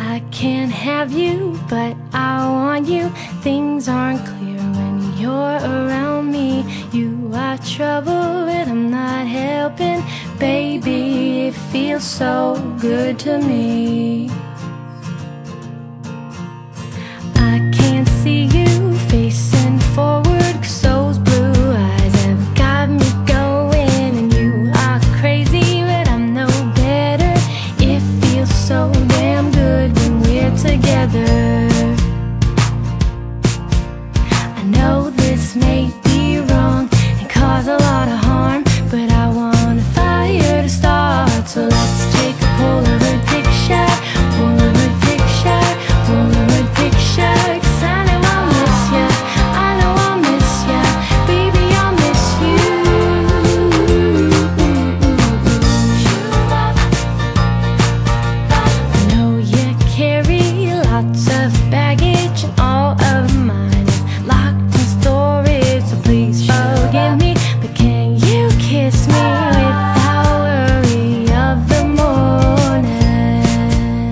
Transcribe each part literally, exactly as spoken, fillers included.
I can't have you, but I want you. Things aren't clear when you're around me. You are trouble and I'm not helping. Baby, it feels so good to me. I can't see you facing forward, 'cause those blue eyes have got me going. And you are crazy, but I'm no better. It feels so damn good when we're together. I know this may be wrong and cause a lot of harm, but I want a fire to start. So let's take a Polaroid picture, Polaroid picture, Polaroid picture. 'Cause I know I'll miss ya, I know I'll miss ya. Baby, I'll miss you. I know you carry lots of baggage, and all of mine is locked in storage. So please forgive me, but can you kiss me without worry of the morning?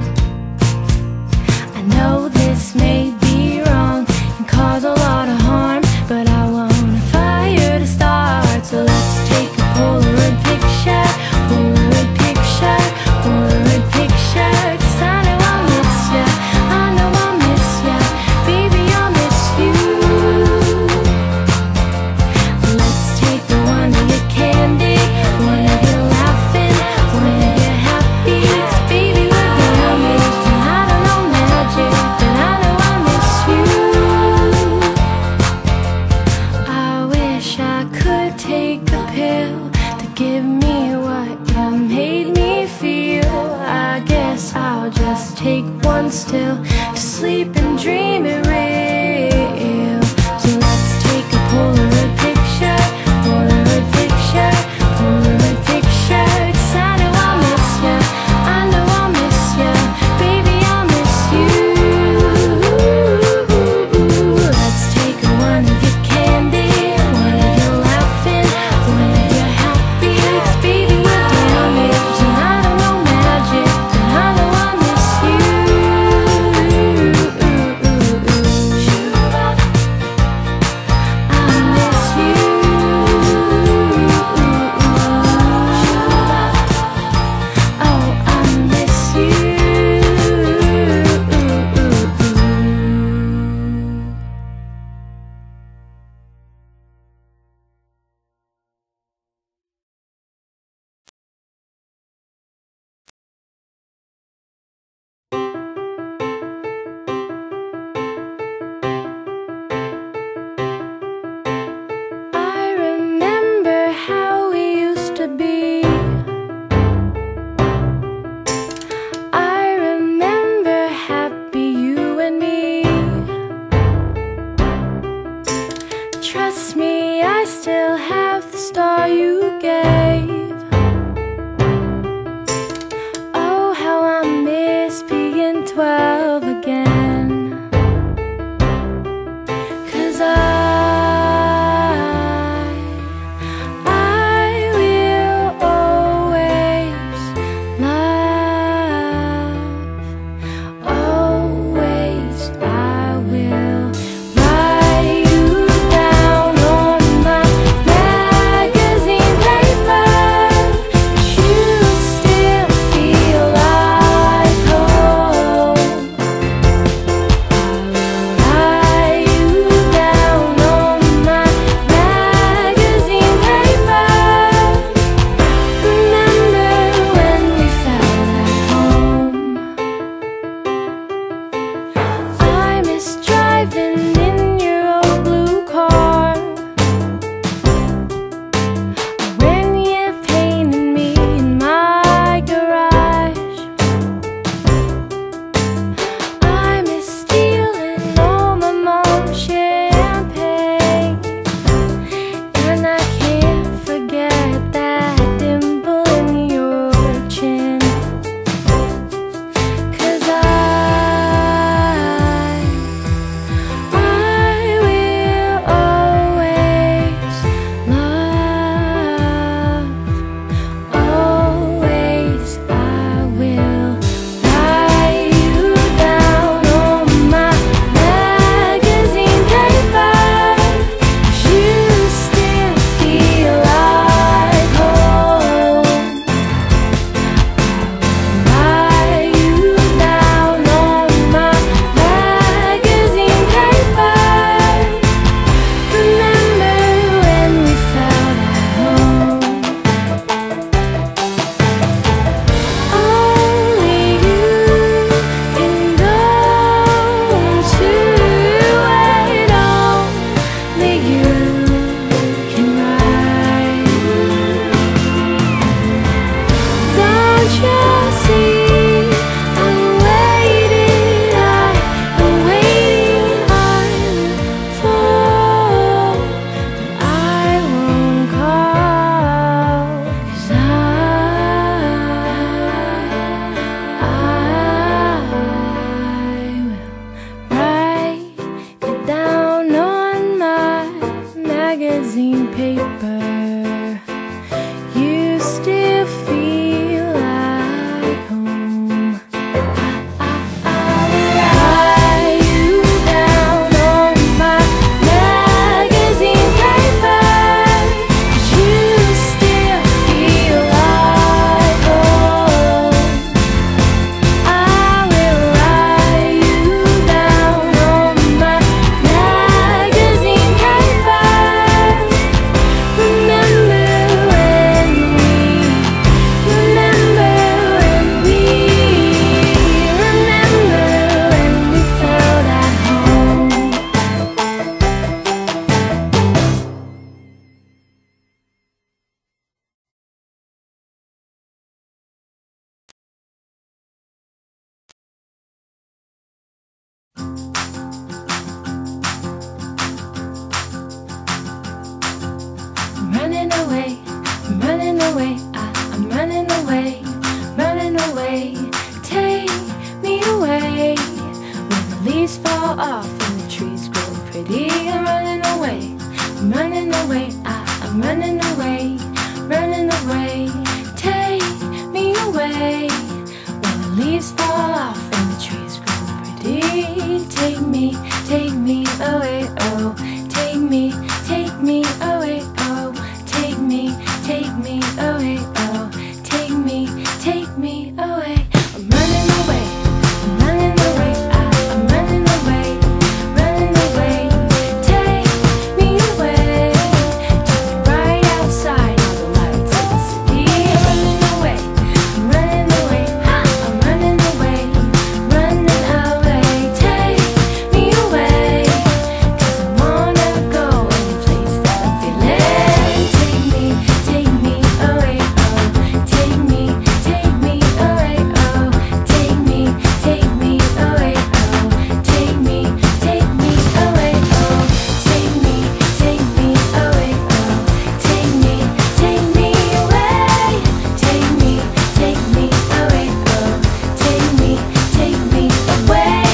I know this may be wrong and cause a lot of harm, but I want a fire to start. So let's take a Polaroid picture, Polaroid picture, Polaroid picture. 'Cause I know I'll miss ya, I know I'll miss ya. Baby, I'll miss you. Let's take the one of your candy, one of your laughing, one of your happy. 'Cause baby, we're gonna miss you. I don't know magic, but I know I'll miss you. I wish I could take a pill to give me what you made me feel. I guess I'll just take one still to sleep and dream it real. So let's take a Polaroid picture, Polaroid picture, Polaroid picture. 'Cause I know I'll miss ya, I know I'll miss ya. Baby, I'll miss you. Let's take one of your candy, one of your laughing, one of your happy. 'Cause baby, we're damaged, and I don't know magic, but I know I'll miss you. Magazine away, I'm running away, I, I'm running away, running away. Take me away, when the leaves fall off and the trees grow pretty. I'm running away, I'm running away, I, I'm running away, running away. Take me away, when the leaves fall off and the trees grow pretty. Take me, take me away, oh, take me, take me away, oh, take me, take me away, oh, take me, take me away. I'm running away, I'm running away, I, I'm running away, running away. Take me away, take me right outside all the lights of the city. I'm running away, I'm running away, I, I'm running away, running away. Take me away, 'cause I wanna go any place that I'm feeling. Take me, take me away, oh, take me, take me away, oh, take me, take me away, oh, take me, take me away, oh, take me, take me away, oh, take me, take me away, take me, take me away, oh, take me, take me away.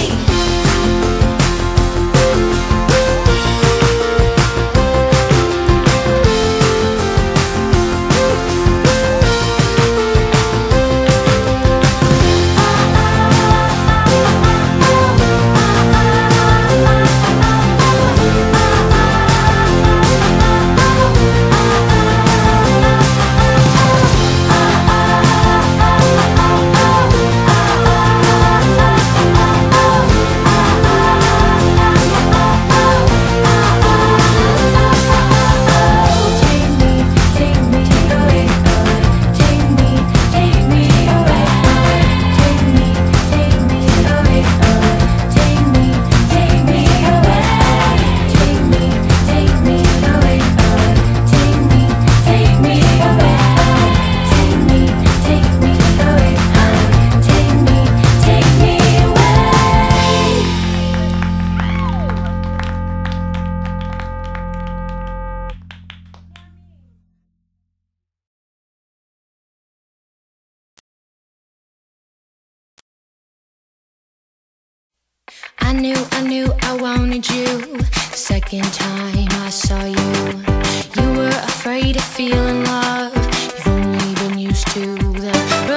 I knew, I knew I wanted you. The second time I saw you, you were afraid of feeling love. You've only been used to the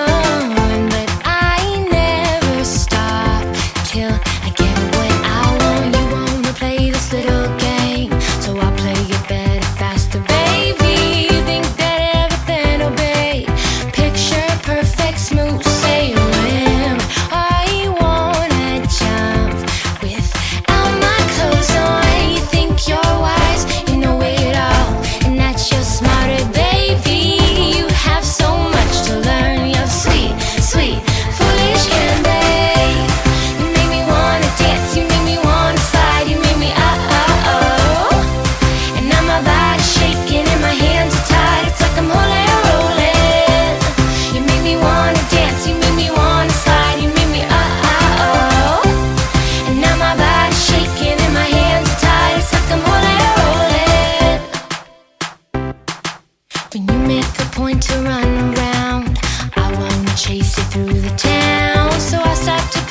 run, but I never stop till I get what I want. You wanna play this little game, so I'll play it better, faster, baby. You think that everything'll be picture perfect, smooth sailing. I wanna jump without my clothes on. You think you're wise, you know it all, and that you're smarter, baby. You have so much to learn. You're sweet, sweet, foolish candy. You make me wanna dance, you make me wanna slide, you make me oh oh oh. And now my body's shaking and my hands are tied. It's like I'm holding and rolling. You make me wanna dance, you make me wanna slide, you make me oh oh oh. And now my body's shaking and my hands are tied. It's like I'm holding and rolling. When you make a point to run around, I wanna chase you through the town. So I start to